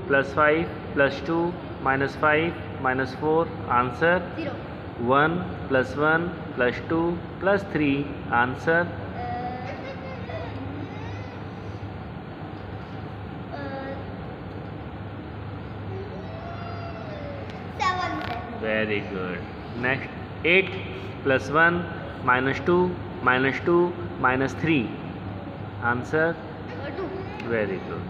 plus 5 plus 2 minus 5 minus 4. Answer 0. 1 plus 1 plus 2 plus 3. Answer 7. very good. Next 8 plus 1 minus 2 minus 2 minus 3. Answer 2. very good.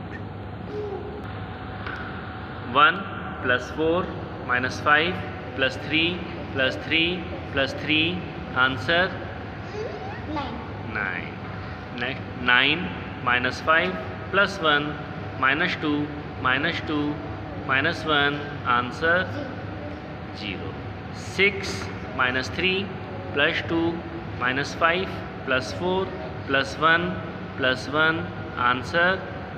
1 plus 4 minus 5 plus 3 plus 3 plus 3. Answer 9. 9. Next 9 minus 5 plus 1 minus 2 minus 2 minus 1. Answer 0. 6 minus 3 plus 2 minus 5 plus 4 plus 1 plus 1. Answer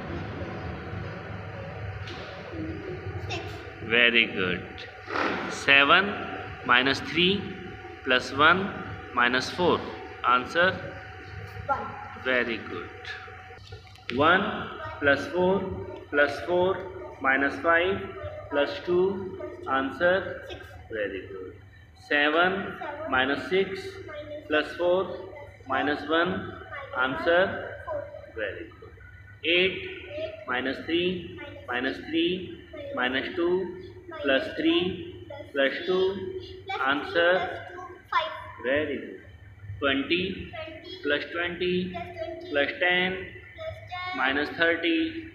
6. very good. 7 minus 3 plus 1 minus 4. Answer 1. very good. 1 plus 4 plus 4 minus 5 plus 2. Answer 6. very good. 7 minus 6 plus 4 minus 1. Answer 4. very good. 8 minus 3 minus 3 minus 2 plus 3 plus 2. Answer 5. very good. 20 plus 20 plus 10 minus 30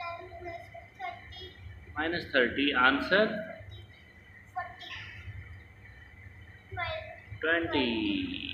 minus 30. Answer 40. 20.